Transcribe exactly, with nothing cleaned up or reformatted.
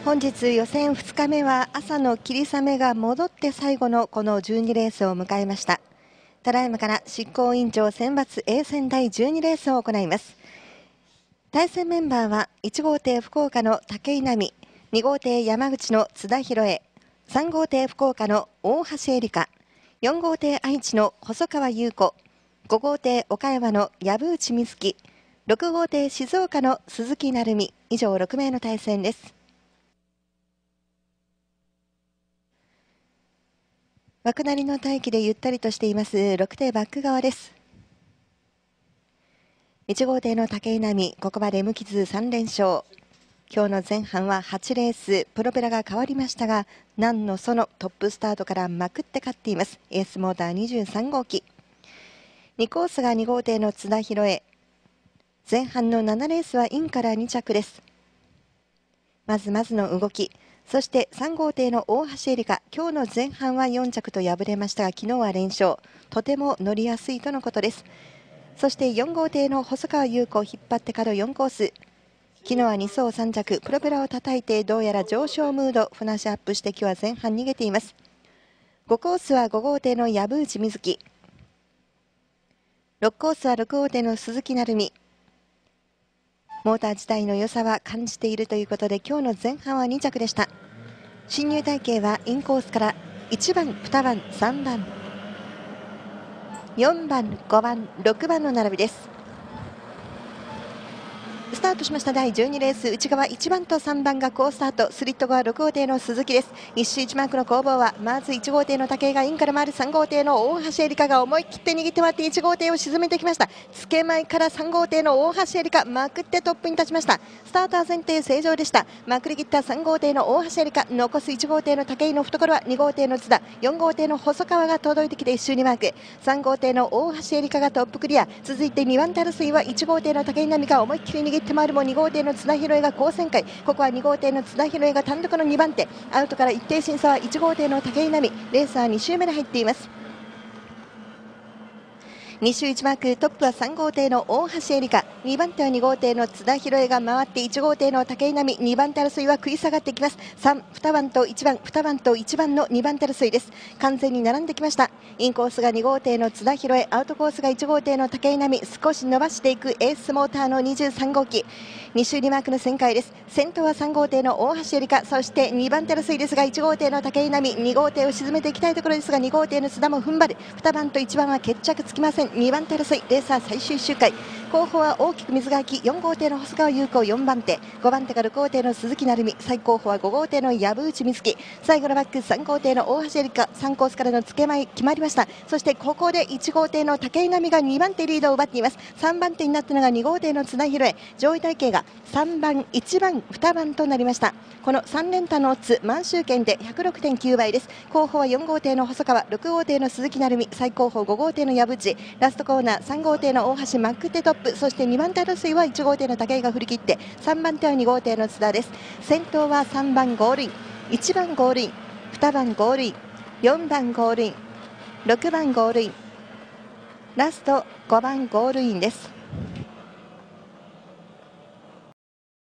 本日予選ふつかめは朝の霧雨が戻って最後のこのじゅうにレースを迎えました。ただいまから執行委員長選抜 A 戦だいじゅうにレースを行います。対戦メンバーはいち号艇福岡の武井奈美、に号艇山口の津田博恵、さん号艇福岡の大橋エリカ、よん号艇愛知の細川優子、ご号艇岡山の藪内美月、ろく号艇静岡の鈴木成美、以上ろく名の対戦です。枠なりの待機でゆったりとしていますろく艇バック側です。いち号艇の武井奈美、ここまで無傷さん連勝。今日の前半ははちレース、プロペラが変わりましたが、なんのそのトップスタートからまくって勝っています。エースモーターにじゅうさん号機。にコースがに号艇の津田博恵。前半のななレースはインからに着です。まずまずの動き。そしてさん号艇の大橋エリカ、今日の前半はよん着と敗れましたが、昨日は連勝。とても乗りやすいとのことです。そしてよん号艇の細川優子、引っ張って角よんコース。昨日はに走さん着、プロペラを叩いてどうやら上昇ムード、フナッシュアップして今日は前半逃げています。ごコースはご号艇の藪内美月。ろくコースはろく号艇の鈴木成美。モーター自体の良さは感じているということで、今日の前半はに着でした。進入体系はインコースからいちばん、にばん、さんばん、よんばん、ごばん、ろくばんの並びです。スタートしましただいじゅうにレース、内側いちばんとさんばんが好スタート。スリット後はろく号艇の鈴木です。一周いちマークの攻防はまずいち号艇の武井がインから回る、さん号艇の大橋エリカが思い切って握って回っていち号艇を沈めてきました。つけ前からさん号艇の大橋エリカ、まくってトップに立ちました。スターター前提正常でした。まくり切ったさん号艇の大橋エリカ、残すいち号艇の武井の懐はに号艇の津田、よん号艇の細川が届いてきていっ周にマーク、さん号艇の大橋エリカがトップクリア。続いてにばん手争いはいち号艇の武井奈美が思いっきり握って回るもに号艇の津田博恵が好旋回。ここはに号艇の津田博恵が単独のにばん手、アウトから一定審査はいち号艇の武井奈美。レーサーに周目で入っています。に周いちマーク、トップはさん号艇の大橋エリカ、にばん手はに号艇の津田博恵が回っていち号艇の武井奈美、にばん手争いは食い下がってきます。さん、にばんといちばん、にばんといちばんのにばん手争いです。完全に並んできました。インコースがに号艇の津田博恵、アウトコースがいち号艇の武井奈美、少し伸ばしていくエースモーターのにじゅうさん号機。に周にマークの旋回です。先頭はさん号艇の大橋エリカ、そしてにばん手争いですがいち号艇の武井奈美、に号艇を沈めていきたいところですがに号艇の津田も踏ん張る。にばんといちばんは決着つきません。にばん手争い、レーサー最終周回。後方は大きく水が空き、よん号艇の細川優子よんばん手、ごばん手がろく号艇の鈴木成美、最後方はご号艇の藪内美月、最後のバックさん号艇の大橋エリカ、さんコースからの付け前決まりました。そしてここでいち号艇の武井奈美がにばん手リードを奪っています。さんばん手になったのがに号艇の津田博恵、上位体系がさんばん、いちばん、にばんとなりました。このさん連単のオッズ満周券で ひゃくろくてんきゅう 倍です。後方はよん号艇の細川、ろく号艇の鈴木成美、最後方ご号艇の藪内、ラストコーナーさん号艇の大橋マックテトップ、そしてにばん手争いはいち号艇の武井が振り切って、さんばん手はに号艇の津田です。先頭はさんばんゴールイン、いちばんゴールイン、にばんゴールイン、よんばんゴールイン、ろくばんゴールイン、ラストごばんゴールインです。